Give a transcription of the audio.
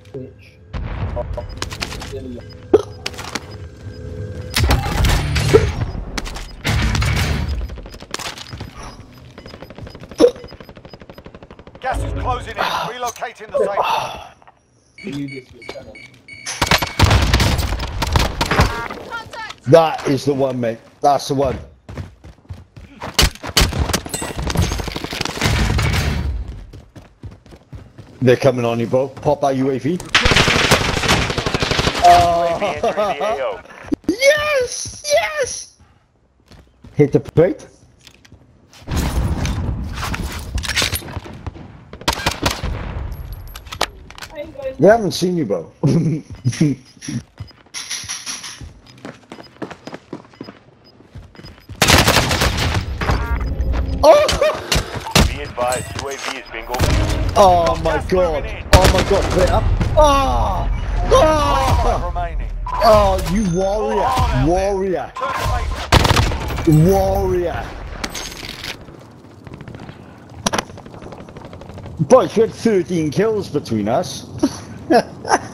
Twitch. Gas is closing in. Relocating the safe zone. That is the one, mate. That's the one. They're coming on you, bro. Pop that UAV. Oh. Yes! Yes! Hit the plate. They haven't seen you, bro. Oh! Be advised, UAV is being overused. Oh my god! Oh my god! Play up! Oh! Oh! Remaining. Oh, you warrior! Warrior! Warrior! Boys, we had 13 kills between us.